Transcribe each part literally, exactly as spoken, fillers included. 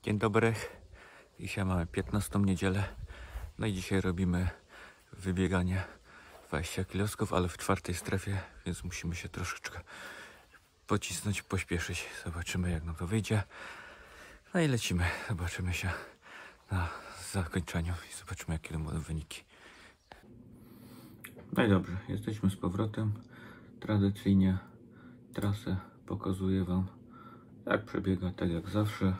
Dzień dobry. Dzisiaj mamy piętnastą niedzielę. No i dzisiaj robimy wybieganie dwadzieścia kilosków, ale w czwartej strefie, więc musimy się troszeczkę pocisnąć, pośpieszyć. Zobaczymy, jak nam to wyjdzie. No i lecimy. Zobaczymy się na zakończeniu i zobaczymy, jakie będą wyniki. No i dobrze, jesteśmy z powrotem. Tradycyjnie trasę pokazuję Wam, jak przebiega, tak jak zawsze.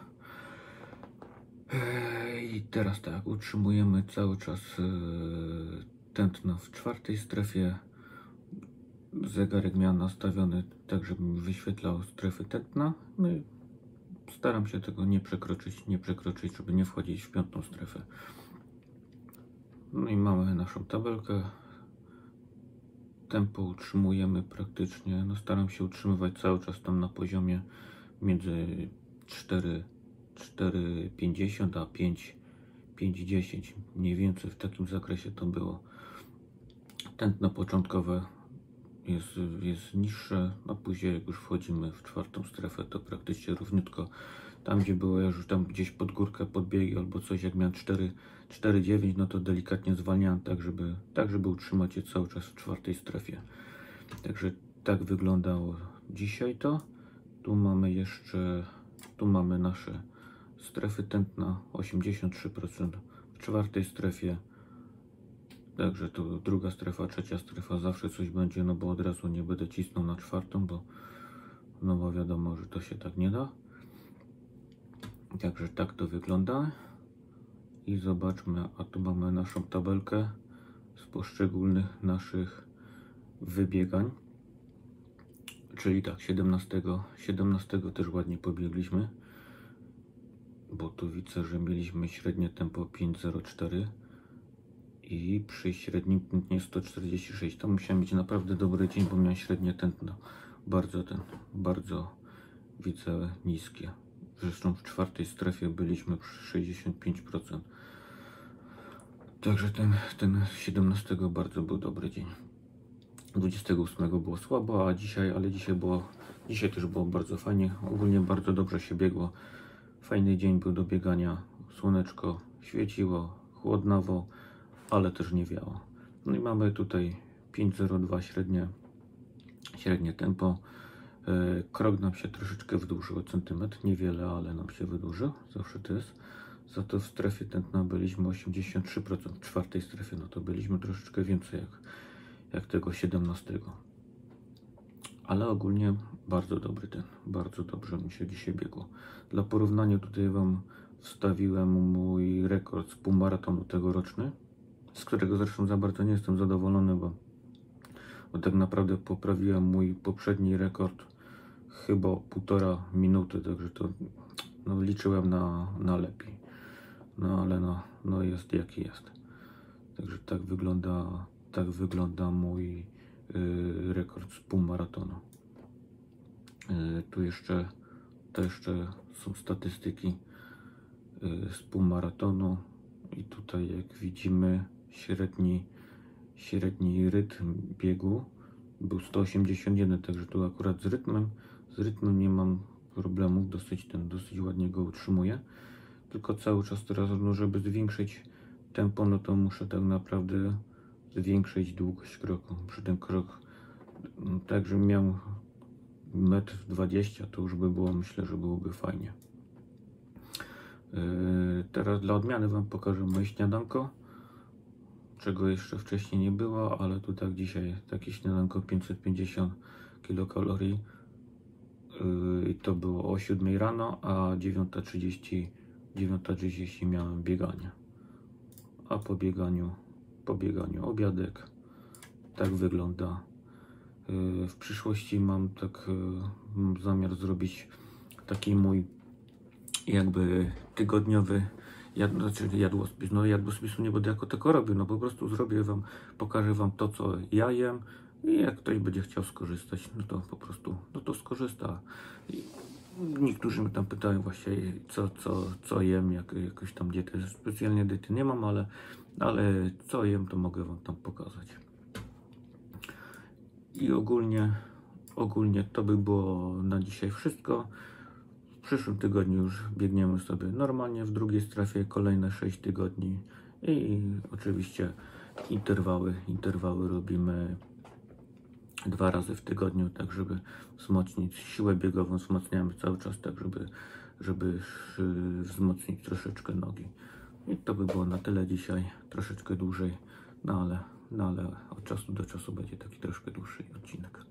I teraz tak, utrzymujemy cały czas tętno w czwartej strefie. Zegarek miałem nastawiony tak, żeby mi wyświetlał strefy tętna. No i staram się tego nie przekroczyć, nie przekroczyć, żeby nie wchodzić w piątą strefę. No i mamy naszą tabelkę. Tempo utrzymujemy praktycznie, no staram się utrzymywać cały czas tam na poziomie między cztery pięćdziesiąt a pięć dziesięć, mniej więcej w takim zakresie to było. Tętno początkowe jest, jest niższe, a później jak już wchodzimy w czwartą strefę, to praktycznie równiutko. Tam gdzie było, ja już tam gdzieś pod górkę podbiegi albo coś, jak miałem cztery dziewięć, no to delikatnie zwalniałem tak, żeby, tak, żeby utrzymać je cały czas w czwartej strefie. Także tak wyglądało dzisiaj to. Tu mamy jeszcze, tu mamy nasze strefy tętna, osiemdziesiąt trzy procent w czwartej strefie. Także tu druga strefa, trzecia strefa, zawsze coś będzie, no bo od razu nie będę cisnął na czwartą, bo no bo wiadomo, że to się tak nie da. Także tak to wygląda. I zobaczmy, a tu mamy naszą tabelkę z poszczególnych naszych wybiegań. Czyli tak, siedemnastego, siedemnastego też ładnie pobiegliśmy, bo tu widzę, że mieliśmy średnie tempo pięć zero cztery i przy średnim tętnie sto czterdzieści sześć. To musiał mieć naprawdę dobry dzień, bo miałem średnie tętno bardzo ten, bardzo widzę niskie. Zresztą w czwartej strefie byliśmy przy sześćdziesiąt pięć procent. Także ten, ten siedemnastego bardzo był dobry dzień. dwudziestego ósmego było słabo, a dzisiaj, ale dzisiaj było, dzisiaj też było bardzo fajnie. Ogólnie bardzo dobrze się biegło. Fajny dzień był do biegania. Słoneczko świeciło, chłodnawo, ale też nie wiało. No i mamy tutaj pięć zero dwa średnie, średnie tempo. Krok nam się troszeczkę wydłużył o centymetr, niewiele, ale nam się wydłużył, zawsze to jest. Za to w strefie tętna byliśmy osiemdziesiąt trzy procent, w czwartej strefie, no to byliśmy troszeczkę więcej jak, jak tego siedemnastego. Ale ogólnie bardzo dobry ten, bardzo dobrze mi się dzisiaj biegło. Dla porównania tutaj Wam wstawiłem mój rekord z półmaratonu tegoroczny, z którego zresztą za bardzo nie jestem zadowolony, bo, bo tak naprawdę poprawiłem mój poprzedni rekord chyba półtora minuty, także to no, liczyłem na, na lepiej. No ale no, no jest jaki jest. Także tak wygląda, tak wygląda mój yy, rekord z półmaratonu. Yy, tu jeszcze, to jeszcze są statystyki yy, z półmaratonu i tutaj jak widzimy średni, średni rytm biegu był sto osiemdziesiąt jeden, także tu akurat z rytmem Z rytmem nie mam problemów, dosyć ten, dosyć ładnie go utrzymuję. Tylko cały czas teraz, no żeby zwiększyć tempo, no to muszę tak naprawdę zwiększyć długość kroku. Przy tym krok, no, tak żebym miał metr dwadzieścia, to już by było, myślę, że byłoby fajnie. Yy, teraz dla odmiany Wam pokażę moje śniadanko, czego jeszcze wcześniej nie było, ale tu tak dzisiaj takie śniadanko pięćset pięćdziesiąt kilokalorii. I to było o siódmej rano, a dziewiąta trzydzieści miałem bieganie. A po bieganiu, po bieganiu obiadek. Tak wygląda. W przyszłości mam tak mam zamiar zrobić taki mój jakby tygodniowy jad, znaczy jadłospis. No jadłospisu nie będę jako tylko robił, no po prostu zrobię Wam, pokażę Wam to, co ja jem. I jak ktoś będzie chciał skorzystać, no to po prostu, no to skorzysta. I niektórzy mnie tam pytają właśnie, co, co, co jem, jak, jakoś tam diety, specjalnie diety nie mam, ale, ale co jem, to mogę Wam tam pokazać. I ogólnie, ogólnie to by było na dzisiaj wszystko. W przyszłym tygodniu już biegniemy sobie normalnie w drugiej strefie kolejne sześć tygodni i, i oczywiście interwały, interwały robimy dwa razy w tygodniu, tak żeby wzmocnić siłę biegową, wzmacniamy cały czas, tak żeby, żeby wzmocnić troszeczkę nogi. I to by było na tyle dzisiaj, troszeczkę dłużej, no ale, no ale od czasu do czasu będzie taki troszkę dłuższy odcinek.